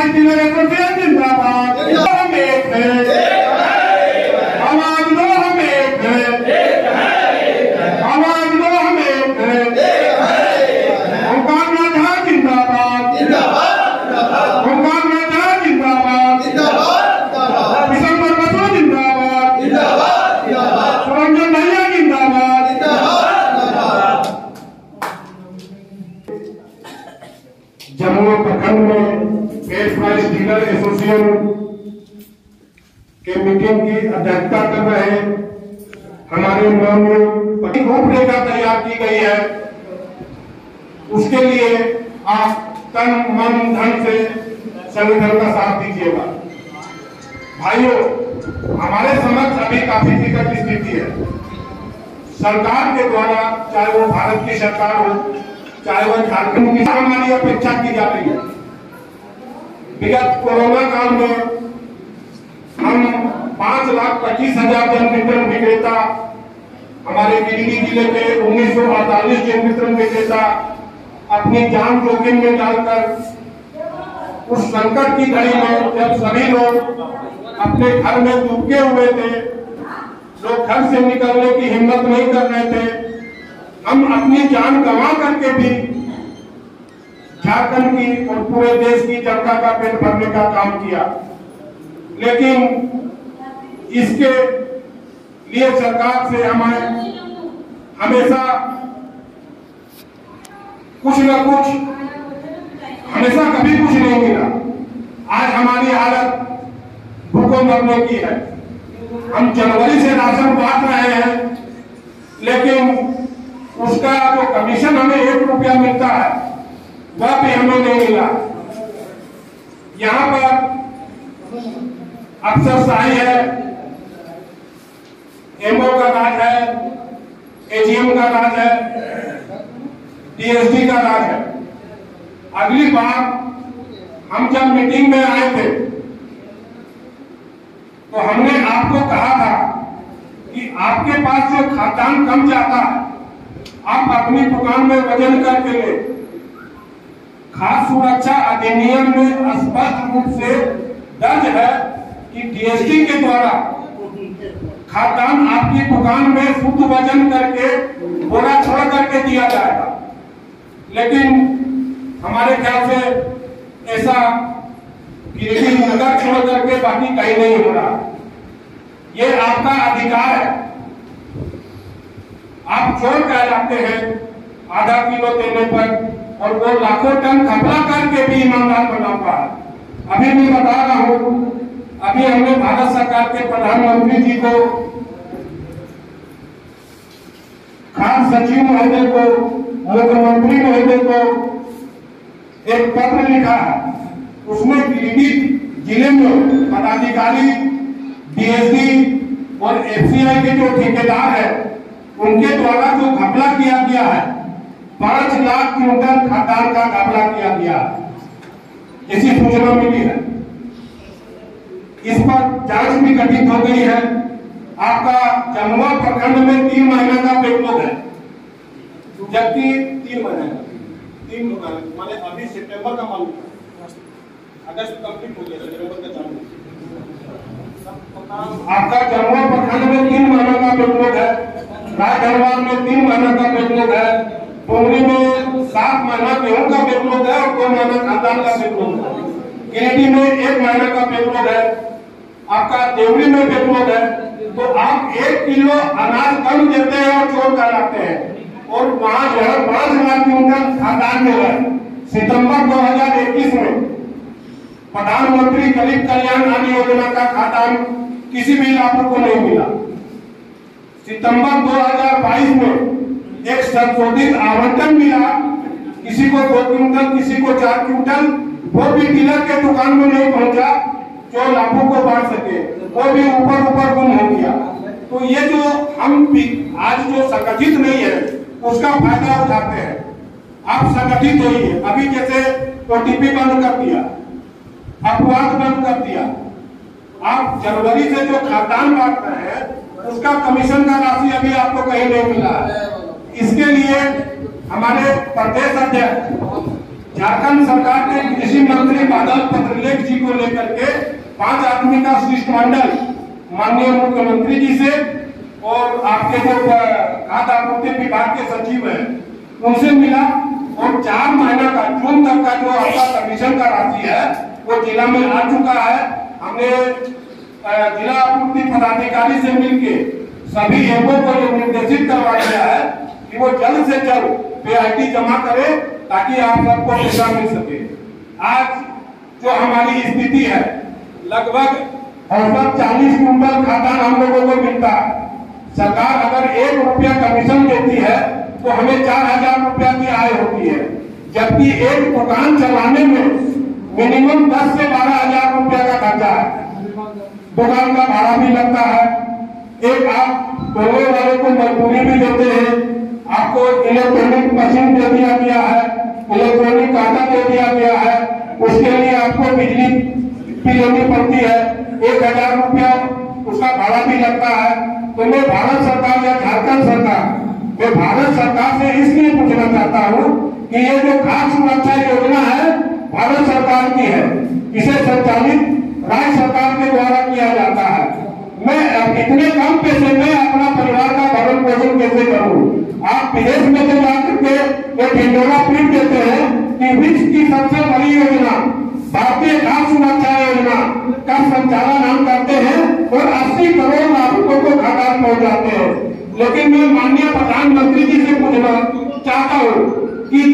Price dealer association जिंदाबाद। हम एक हैं, आवाज दो हम एक हैं, आवाज दो हम एक हैं। ओंकार नाथ झा जिंदाबाद, ओंकार नाथ झा जिंदाबाद, विशंबर बसु जिंदाबाद, सुरंजन भैया जिंदाबाद। जमुई प्रखंड में फेयर प्राइस डीलर एसोसिएशन के मीटिंग की अध्यक्षता कर रहे हमारे माननीय रूपरेखा तैयार की गई है। उसके लिए आप तन मन धन से संगठन का साथ दीजिएगा। भाइयों, हमारे समक्ष अभी काफी विकट स्थिति है। सरकार के द्वारा, चाहे वो भारत की सरकार हो, चाहे वो झारखंड की, हमारी अपेक्षा की जा रही है। विगत कोरोना काल में हम 5,25,000 जन वितरण विक्रेता, हमारे गिरिडीह जिले के 1948 जन वितरण विक्रेता अपनी जान जोखिम में डालकर उस संकट की घड़ी में, जब सभी लोग अपने घर में दुबके हुए थे, लोग घर से निकलने की हिम्मत नहीं कर रहे थे, हम अपनी जान गंवा करके भी झारखंड की और पूरे देश की जनता का पेट भरने का काम किया। लेकिन इसके लिए सरकार से हमें हमेशा कुछ न कुछ, हमेशा कभी कुछ नहीं मिला। आज हमारी हालत भूखों मरने की है। हम जनवरी से राशन बांट रहे हैं, लेकिन उसका जो कमीशन हमें 1 रुपया मिलता है, वह भी हमें नहीं मिला। यहाँ पर अफसरशाही है, एमओ का राज है, एजीएम का राज है, डीएसडी का राज है। अगली बार हम जब मीटिंग में आए थे तो हमने आपको कहा था कि आपके पास जो खाद्यान्न कम जाता है, आप अपनी दुकान में वजन करके ले। खाद्य सुरक्षा अधिनियम में स्पष्ट रूप से दर्ज है कि डीएसडी के द्वारा खाद्यान्न आपकी दुकान में शुद्ध वजन करके बोरा छोड़ करके दिया जाएगा। लेकिन हमारे ख्याल से ऐसा गिरिडीह नगर छोड़ करके बाकी कहीं नहीं हो रहा। ये आपका अधिकार है। आप चोर कहलाते हैं आधा किलो देने पर, और वो लाखों टन घपला करके भी ईमानदार बना हुआ है। अभी मैं बता रहा हूं, अभी हमने भारत सरकार के प्रधानमंत्री जी को, खाद्य सचिव महोदय को, मुख्यमंत्री महोदय को एक पत्र लिखा है। उसमें गिरिडीह जिले में पदाधिकारी, डीएसडी और एफसीआई के जो ठेकेदार है, उनके द्वारा जो घपला किया गया है, 5 लाख क्विंटल खाद्यान्न का घपला किया गया, ऐसी सूचना मिली है। इस पर जांच भी गठित हो गई है। आपका जमुआ प्रखंड में 3 महीने का बैकलॉग है, जबकि 3 महीने माने अभी सितंबर का मालूम, अगस्त कंप्लीट हो गया, सितंबर का चालू। आपका जमुआ प्रखंड में 3 महीने का बैकलॉग है, राजधनवार में 3 महीने का बैकलॉग है, डोंगरी में 7 महीना गेहूं का बैकलॉग है और 2 महीना खाद्यान्न का बैकलॉग है। गिरिडीह में 1 महीने का बैकलॉग है, आपका देवरी में बैकलॉग है। तो आप 1 किलो अनाज कम देते हैं और चोर कहलाते हैं, और वहां जो है 5 लाख क्विंटल खाद्यान्न मिला है। सितंबर 2021 में प्रधानमंत्री गरीब कल्याण अन्न योजना का खाद्यान्न किसी भी लाभुक को नहीं मिला। सितंबर 2022 में एक संशोधित आवंटन मिला, किसी को 2 क्विंटल, किसी को 4 क्विंटल, वो भी डीलर के दुकान में नहीं पहुंचा जो लाभों को बांट सके, वो भी ऊपर गुम हो गया। तो ये जो हम आज जो संगठित नहीं है, उसका फायदा उठाते हैं। आप संगठित होइए। अभी जैसे ओटीपी बंद कर दिया, अपवाद बंद कर दिया, आप जनवरी से जो खाद्यान्न बांट रहे हैं, उसका कमीशन का राशि अभी आपको कहीं नहीं मिला है। इसके लिए हमारे प्रदेश अध्यक्ष झारखंड सरकार के कृषि मंत्री बादल पत्रलेख जी को लेकर के 5 आदमी का शिष्टमंडल माननीय मुख्यमंत्री जी से और आपके जो खाद्य आपूर्ति विभाग के सचिव हैं उनसे मिला और 4 महीना का जून तक का जो आपका कमीशन का राशि है वो जिला में आ चुका है। हमने जिला आपूर्ति पदाधिकारी से मिलके सभी एमओ को ये निर्देशित करवा दिया है कि वो जल्द से जल्द पेआईडी जमा करे ताकि आप सबको पैसा मिल सके। आज जो हमारी स्थिति है लगभग औसत 40 कुंटल खाद्यान्न हम लोगों को मिलता है। सरकार अगर 1 रुपया कमीशन देती है तो हमें 4000 रुपया की आय होती है, जबकि एक दुकान चलाने में मिनिमम 10 से 12 हजार रुपया का खर्चा है। दुकान का भाड़ा भी लगता है, एक आप धोने वाले को मजदूरी भी देते हैं, आपको इलेक्ट्रॉनिक मशीन दे दिया गया है, इलेक्ट्रॉनिक काटा दे दिया गया है, उसके लिए आपको बिजली भी लेनी पड़ती है, 1000 रुपया उसका भाड़ा भी लगता है। तो मैं भारत सरकार या झारखंड सरकार, मैं भारत सरकार से इसलिए पूछना चाहता हूँ कि ये जो खाद्य सुरक्षा योजना है भारत सरकार की है, इसे संचालित राज्य सरकार के द्वारा किया जाता है। मैं इतने कम पैसे में अपना परिवार का भरण पोषण कैसे करूं? आप विदेश में से जाकर के एक ढिंडोरा पीट देते हैं कि विश्व की सबसे बड़ी योजना भारतीय खाद्य सुरक्षा योजना का संचालन हम करते हैं और 80 करोड़ नागरिकों को खाद्य पहुंचाते हैं। लेकिन मैं माननीय प्रधानमंत्री जी से पूछना चाहता हूँ कि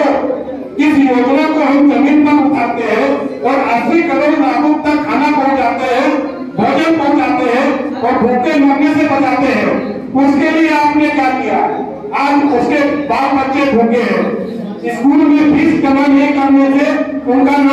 इस योजना को हम जमीन पर उठाते हैं और 80 करोड़ नागरिक तक खाना पहुंचाते हैं, भोजन पहुंचाते हैं और भूखे मरने से बचाते हैं, उसके लिए आपने क्या किया? आज उसके बाल बच्चे भूखे हैं, स्कूल में फीस जमा नहीं करने से उनका नाम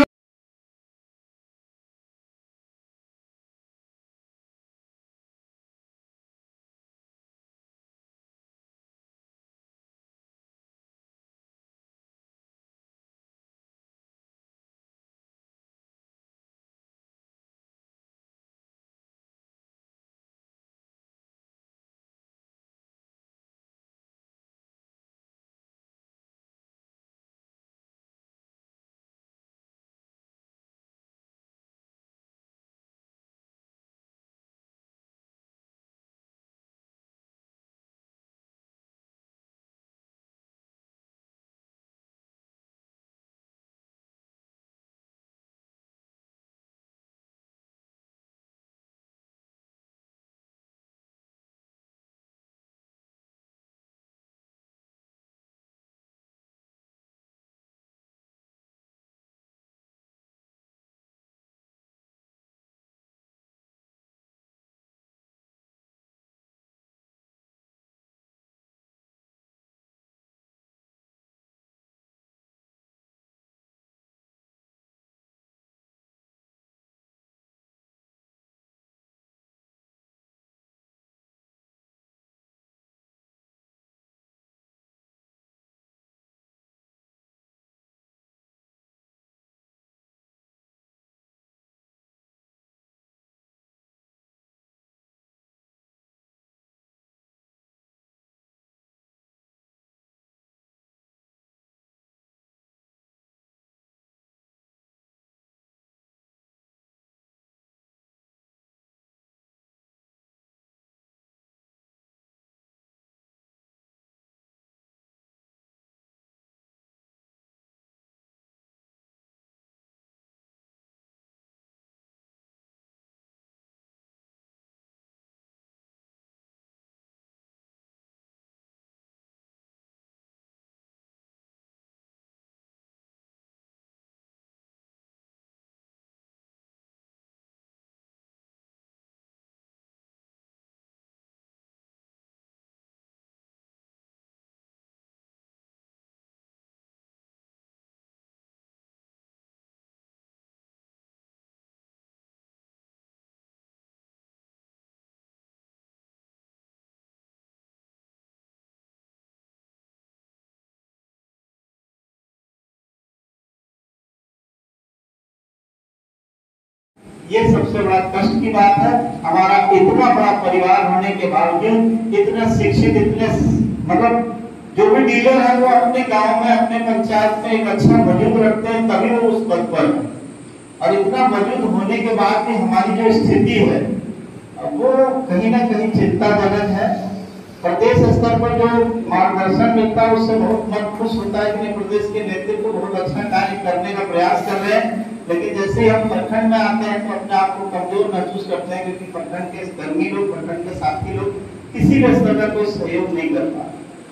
ये सबसे बड़ा कष्ट की बात है। हमारा इतना बड़ा परिवार होने के बावजूद, इतने शिक्षित, इतने मतलब जो भी डीलर है वो अपने गांव में अपने पंचायत में एक अच्छा वजूद रखते हैं, तभी वो उस पद पर है। और इतना वजूद होने के बाद भी हमारी जो स्थिति है वो कहीं ना कहीं चिंताजनक है। प्रदेश स्तर पर जो मार्गदर्शन मिलता है उससे बहुत मन खुश होता है कि प्रदेश के नेतृत्व बहुत अच्छा कार्य करने का प्रयास कर रहे हैं, लेकिन जैसे ही हम प्रखंड में आते हैं तो अपने आप को कमजोर महसूस करते हैं, क्योंकि प्रखंड के कर्मी लोग, प्रखंड के साथी लोग किसी भी स्तर का कोई सहयोग नहीं कर पा।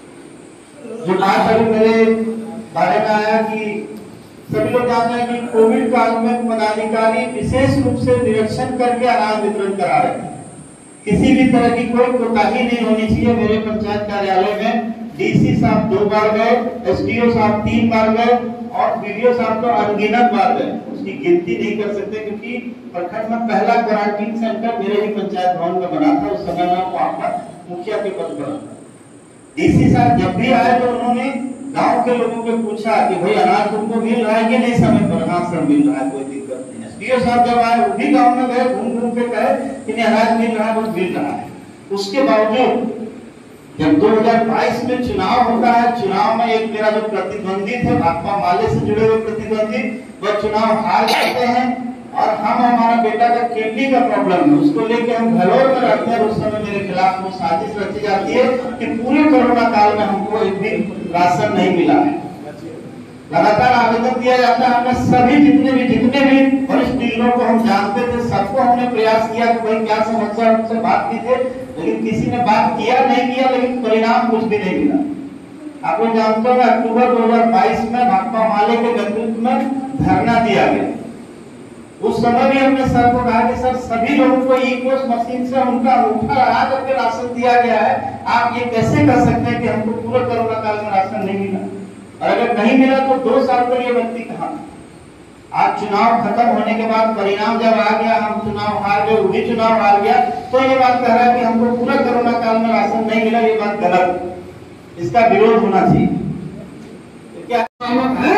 जो बात अभी मेरे बारे में आया कि सभी लोग जानते हैं कि कोविड काल में पदाधिकारी विशेष रूप से निरीक्षण करके अनाज वितरण करा रहे हैं। किसी भी तरह की कोई कोताही नहीं होनी चाहिए। मेरे पंचायत कार्यालय में डीसी साहब 2 बार गए, एसडीओ साहब 3 बार गए और बीडीओ साहब तो अनगिनत बार गए, उसकी गिनती नहीं कर सकते, क्योंकि प्रखंड में पहला क्वारंटीन सेंटर मेरे ही पंचायत भवन में बना था। उस समय में वहां पर मुखिया के पद पर था। डीसी साहब जब भी आए तो उन्होंने गांव के लोगों को पूछा कि भाई अनाज तुमको मिल रहा है कि नहीं समय पर? हाँ सर मिल रहा है, कोई दिक्कत नहीं है। एसडीओ साहब जब आए वो भी गांव में गए, घूम घूम के कहे कि नहीं अनाज मिल रहा है, वो मिल रहा है। उसके बावजूद जब 2022 में चुनाव होता है, चुनाव में एक मेरा जो प्रतिद्वंदी थे, भाकपा माले से जुड़े हुए प्रतिद्वंदी, वह चुनाव हार जाते हैं और हमारा बेटा का किडनी का प्रॉब्लम है, उसको लेके हम घरों में रहते हैं। उस समय मेरे खिलाफ वो साजिश रची जाती है कि पूरे कोरोना काल में हमको एक भी राशन नहीं मिला है। लगातार आवेदन दिया जाता है। हमने सभी जितने भी वरिष्ठ डीलरों को हम जानते थे, सबको हमने प्रयास किया कि भाई क्या समस्या, उनसे बात कीजिए, लेकिन किसी ने बात किया नहीं किया, लेकिन परिणाम कुछ भी नहीं मिला। आप लोग जानते हो अक्टूबर 2022 में भाकपा माले के नेतृत्व में धरना दिया गया। उस समय भी हमने सर को कहा कि सर सभी लोगों को ई-पोस्ट मशीन से उनका अंगूठा लगा करके राशन दिया गया है, आप ये कैसे कर सकते हैं कि हमको पूरे कोरोना काल में राशन नहीं मिला? और अगर नहीं मिला तो 2 साल पर ये व्यक्ति कहां? आज चुनाव खत्म होने के बाद परिणाम जब आ गया, हम चुनाव हार गए, वो भी चुनाव हार गया, तो ये बात कह रहा है कि हमको पूरा कोरोना काल में राशन नहीं मिला। ये बात गलत, इसका विरोध होना चाहिए। क्या है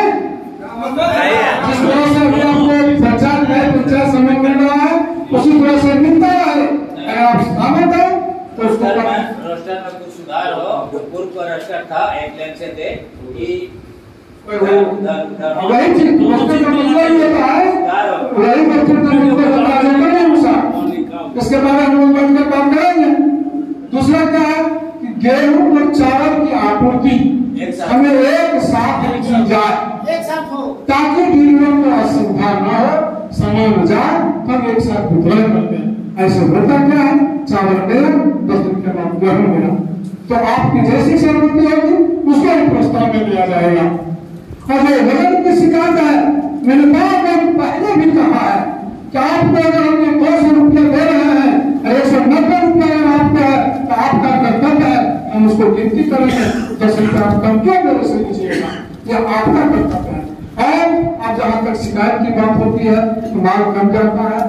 जिस तरह से अभी आपको पंचायत समय मिल रहा है उसी तरह से मिलता है। अगर आप सहमत हैं तो उसको रोस्टर में कुछ सुधार हो। जो पूर्व का रोस्टर था 1 लाख से थे कि वही चीज रोस्टर का मतलब ये होता है, वही रोस्टर का मतलब इसके बारे में हम लोग मिलकर काम करेंगे। दूसरा क्या है कि गेहूं और चावल की आपूर्ति हमें एक साथ की जाए, ताकि डीलरों को असुविधा न हो, सामान जाए, हम एक साथ वितरण करते हैं। ऐसे होता क्या है, चावल मिला 10 दिन के बाद गेहूं मिला, तो आपकी जैसी सहमति होगी उसको भी प्रस्ताव में लिया जाएगा। और ये वजन की शिकायत है, मैंने पहले भी कहा है कि आपको अगर हम 200 रुपये दे रहे हैं, 190 रुपये अगर आपका है तो आपका कर्तव्य है हम उसको गिनती करेंगे। 10 रुपये आप कम क्यों मेरे से लीजिएगा, यह आपका कर्तव्य है। और अब जहाँ तक शिकायत की बात होती है तो माल कम जाता है।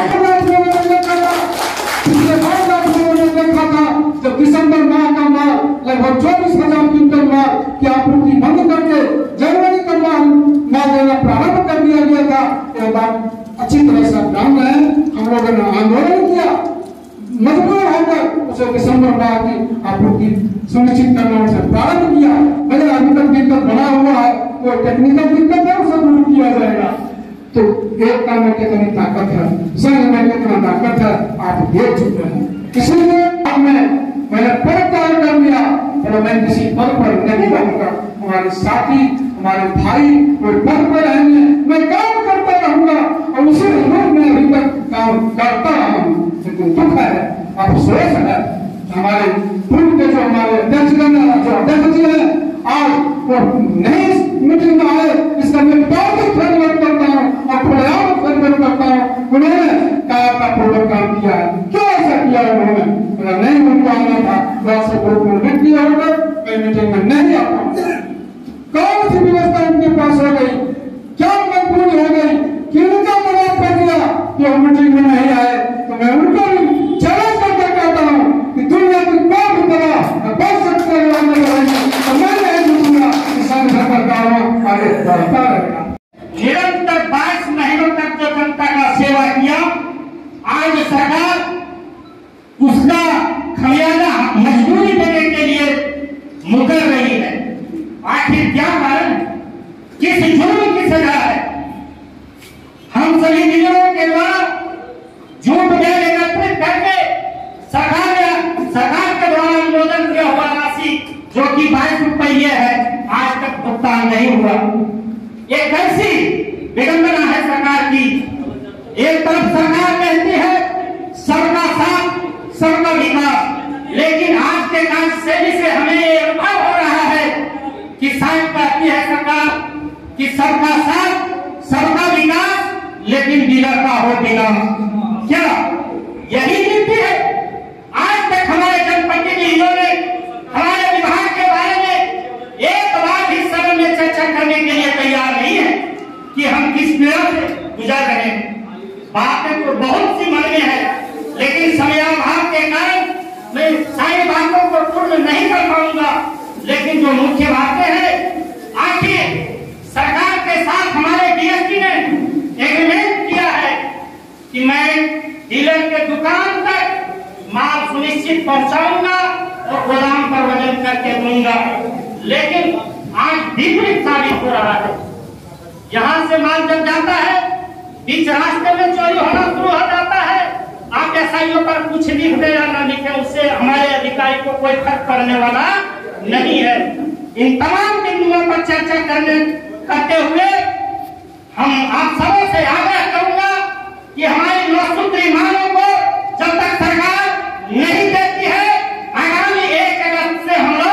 पिछले 5 लाख लोगों ने देखा था जब दिसंबर माह का माल लगभग 24,000 क्विंटल माल की आपूर्ति बंद करके जनवरी का माल देना प्रारंभ कर दिया गया था। यह बात अच्छी तरह से ध्यान रहे, हम लोगों ने आंदोलन किया, मजबूर होकर उसे दिसंबर माह की आपूर्ति सुनिश्चित करना उसे प्रारंभ किया। अगर अभी तक दिक्कत बना हुआ है, कोई टेक्निकल दिक्कत है उसे दूर किया जाएगा। तो एकता में कितनी ताकत है, संघ में कितना ताकत है, आप देख चुके हैं। इसलिए मैंने पद तय कर लिया और मैं किसी पद पर नहीं रहूंगा। हमारे साथी, हमारे भाई कोई पद पर रहेंगे, मैं काम करता रहूंगा और उसी रूप में अभी तक काम करता रहा हूँ। लेकिन दुख है, अफसोस है, हमारे पूर्व के जो हमारे अध्यक्षगण जो अध्यक्ष जी है आज वो नहीं मीटिंग में आए, इसका मैं बहुत धन्यवाद करता हूँ और खुलेआम धन्यवाद करता हूँ। उन्होंने कायरतापूर्वक काम किया है। क्यों ऐसा किया उन्होंने? अगर नहीं उनको आना था तो से बहुत किया होगा, मैं मीटिंग में नहीं आता। कौन सी व्यवस्था उनके पास हो गई, क्या मजबूरी हो गई कि उनका मनाव कर दिया कि हम मीटिंग में नहीं आए? तो मैं उनको भी चैलेंज करके कहता हूँ कि दुनिया की कोई भी तरह बच सकते हैं, मैं नहीं दूंगा। किसान सरकार आगे बढ़ता रहेगा। निरंतर 22 महीनों तक जो जनता का सेवा किया, आज सरकार उसका खमियाजा मजदूरी देने के लिए मुकर रही है। जो कि 22 रुपये है, आज तक भुगतान नहीं हुआ। ये कैसी विडंबना है सरकार की। एक तरफ सरकार कहती है सबका साथ सबका विकास, लेकिन आज के कार्यशैली से हमें ये अनुभव हो रहा है कि शायद कहती है सरकार कि सबका साथ सबका विकास, लेकिन डीलर का हो विनाश। क्या यही नीति है? आज तक हमारे जनप्रतिनिधियों ने हमारे विभाग के बारे में एक बार भी सदन में चर्चा करने के लिए तैयार नहीं है कि हम किस पीड़ा से गुजर रहे हैं। बातें तो बहुत सी मन में है, लेकिन समयाभाव के कारण मैं सारी बातों को पूर्ण नहीं कर पाऊंगा। लेकिन जो मुख्य बातें हैं, आखिर सरकार के साथ हमारे डीएसपी ने एग्रीमेंट किया है कि मैं डीलर के दुकान तक माल सुनिश्चित पहुंचाऊंगा और गोदाम पर वजन करके दूंगा, लेकिन आज विपरीत साबित हो रहा है। यहाँ से माल जब जाता है, बीच रास्ते में चोरी होना शुरू हो जाता है। आप एसआईओ पर कुछ लिख दे या न लिखे, उससे हमारे अधिकारी को कोई फर्क पड़ने वाला नहीं है। इन तमाम बिंदुओं पर चर्चा करते हुए हम आप सबों से आग्रह करूंगा कि हमारी 9 सूत्री मांगों को जब तक सरकार नहीं देती है, आगामी 1 अगस्त से हम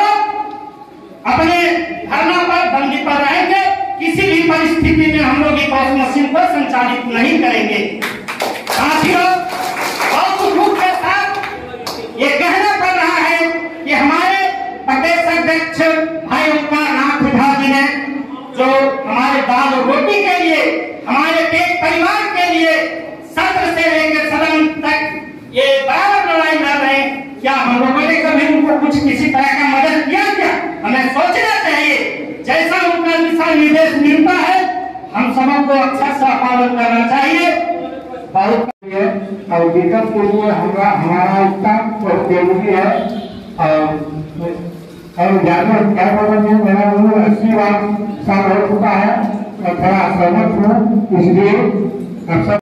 लोग अपने धरना पर बंदी पर रहेंगे। किसी भी परिस्थिति में हम लोग इस मशीन को संचालित नहीं करेंगे। साथियों, बहुत दुख के साथ ये कहना पड़ रहा है कि हमारे प्रदेश अध्यक्ष भाई ओंकारनाथ झा जी ने जो हमारे दाल और रोटी के लिए, हमारे पेट परिवार के लिए सत्र से लेकर सदन तक ये बराबर लड़ाई लड़ रहे हैं। क्या हम लोगों ने कभी उनको कुछ किसी तरह का मदद किया? क्या हमें सोचना चाहिए। जैसा उनका दिशा निर्देश मिलता है, हम सबों को अच्छा सा पालन करना चाहिए। बहुत और विकल्प के लिए हमारा इतना बहुत जरूरी है। और ज्यादा क्या बोलेंगे, मेरा 80 बार साल हो चुका है और थोड़ा सहमत हूँ, इसलिए